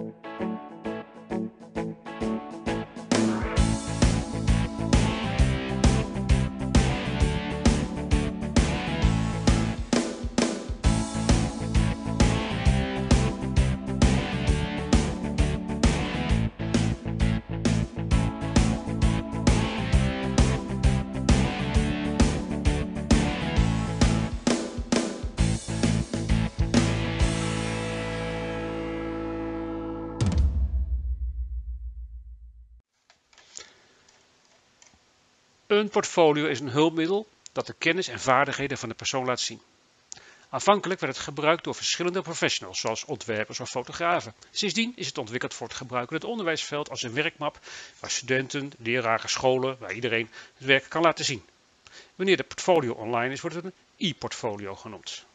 Een portfolio is een hulpmiddel dat de kennis en vaardigheden van de persoon laat zien. Aanvankelijk werd het gebruikt door verschillende professionals, zoals ontwerpers of fotografen. Sindsdien is het ontwikkeld voor het gebruik in het onderwijsveld als een werkmap waar studenten, leraren, scholen, waar iedereen het werk kan laten zien. Wanneer de portfolio online is, wordt het een e-portfolio genoemd.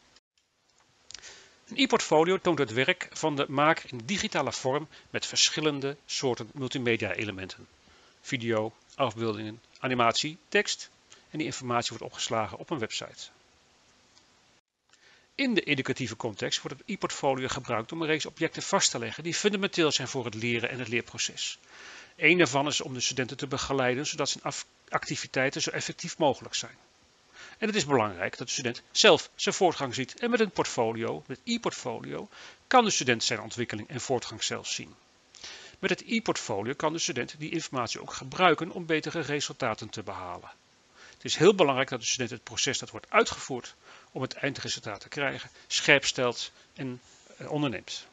Een e-portfolio toont het werk van de maker in digitale vorm met verschillende soorten multimedia elementen. Video, afbeeldingen, animatie, tekst en die informatie wordt opgeslagen op een website. In de educatieve context wordt het e-portfolio gebruikt om een reeks objecten vast te leggen die fundamenteel zijn voor het leren en het leerproces. Een daarvan is om de studenten te begeleiden zodat zijn activiteiten zo effectief mogelijk zijn. En het is belangrijk dat de student zelf zijn voortgang ziet en met een portfolio, met e-portfolio, kan de student zijn ontwikkeling en voortgang zelf zien. Met het e-portfolio kan de student die informatie ook gebruiken om betere resultaten te behalen. Het is heel belangrijk dat de student het proces dat wordt uitgevoerd om het eindresultaat te krijgen, scherp stelt en onderneemt.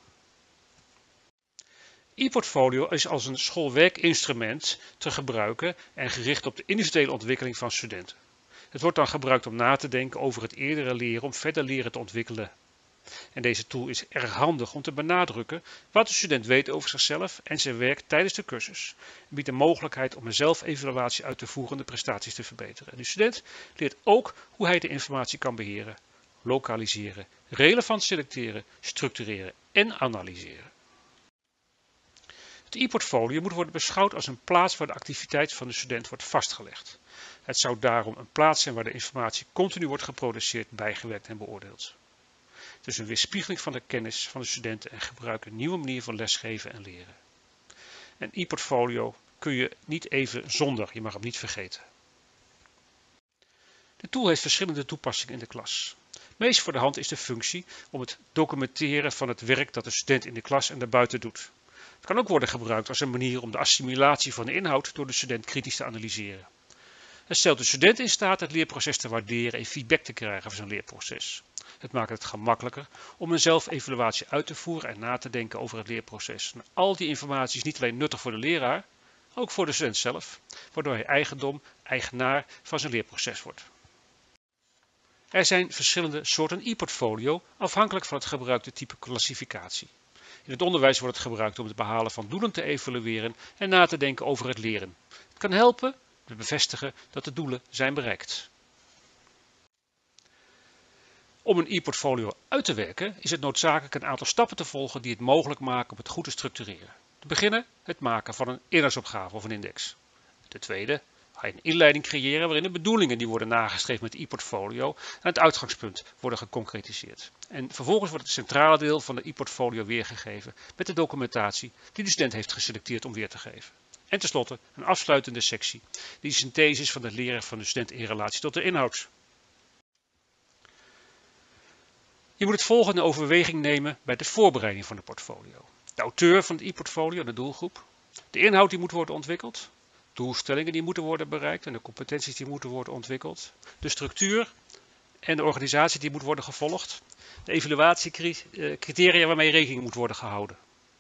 E-portfolio is als een schoolwerkinstrument te gebruiken en gericht op de individuele ontwikkeling van studenten. Het wordt dan gebruikt om na te denken over het eerdere leren, om verder leren te ontwikkelen. En deze tool is erg handig om te benadrukken wat de student weet over zichzelf en zijn werk tijdens de cursus. Het biedt de mogelijkheid om een zelfevaluatie uit te voeren en de prestaties te verbeteren. En de student leert ook hoe hij de informatie kan beheren, lokaliseren, relevant selecteren, structureren en analyseren. Het e-portfolio moet worden beschouwd als een plaats waar de activiteit van de student wordt vastgelegd. Het zou daarom een plaats zijn waar de informatie continu wordt geproduceerd, bijgewerkt en beoordeeld. Het is een weerspiegeling van de kennis van de studenten en gebruikt een nieuwe manier van lesgeven en leren. Een e-portfolio kun je niet even zonder, je mag hem niet vergeten. De tool heeft verschillende toepassingen in de klas. Meest voor de hand is de functie om het documenteren van het werk dat de student in de klas en daarbuiten doet. Het kan ook worden gebruikt als een manier om de assimilatie van de inhoud door de student kritisch te analyseren. Het stelt de student in staat het leerproces te waarderen en feedback te krijgen van zijn leerproces. Het maakt het gemakkelijker om een zelfevaluatie uit te voeren en na te denken over het leerproces. En al die informatie is niet alleen nuttig voor de leraar, ook voor de student zelf, waardoor hij eigenaar van zijn leerproces wordt. Er zijn verschillende soorten e-portfolio afhankelijk van het gebruikte type klassificatie. In het onderwijs wordt het gebruikt om het behalen van doelen te evalueren en na te denken over het leren. Het kan helpen te bevestigen dat de doelen zijn bereikt. Om een e-portfolio uit te werken is het noodzakelijk een aantal stappen te volgen die het mogelijk maken om het goed te structureren. Te beginnen het maken van een inhoudsopgave of een index. Ten tweede ga je een inleiding creëren waarin de bedoelingen die worden nagestreefd met het e-portfolio en het uitgangspunt worden geconcretiseerd. En vervolgens wordt het centrale deel van de e-portfolio weergegeven met de documentatie die de student heeft geselecteerd om weer te geven. En tenslotte een afsluitende sectie die de synthese is van het leren van de student in relatie tot de inhoud. Je moet het volgende in overweging nemen bij de voorbereiding van de portfolio. De auteur van het e-portfolio en de doelgroep. De inhoud die moet worden ontwikkeld. Doelstellingen die moeten worden bereikt en de competenties die moeten worden ontwikkeld. De structuur en de organisatie die moet worden gevolgd. De evaluatiecriteria waarmee rekening moet worden gehouden.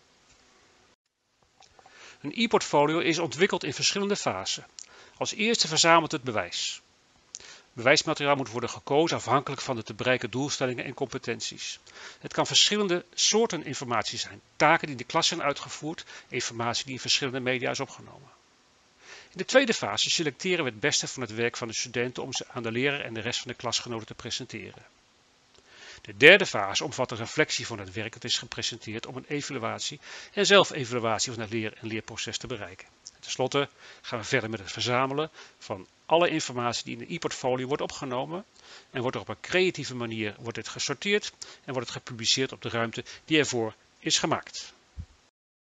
Een e-portfolio is ontwikkeld in verschillende fasen. Als eerste verzamelt het bewijs. Bewijsmateriaal moet worden gekozen afhankelijk van de te bereiken doelstellingen en competenties. Het kan verschillende soorten informatie zijn. Taken die in de klas zijn uitgevoerd, informatie die in verschillende media is opgenomen. In de tweede fase selecteren we het beste van het werk van de studenten om ze aan de leraar en de rest van de klasgenoten te presenteren. De derde fase omvat een reflectie van het werk dat is gepresenteerd om een evaluatie en zelfevaluatie van het leren- en leerproces te bereiken. Ten slotte gaan we verder met het verzamelen van alle informatie die in de e-portfolio wordt opgenomen en wordt er op een creatieve manier gesorteerd en wordt het gepubliceerd op de ruimte die ervoor is gemaakt.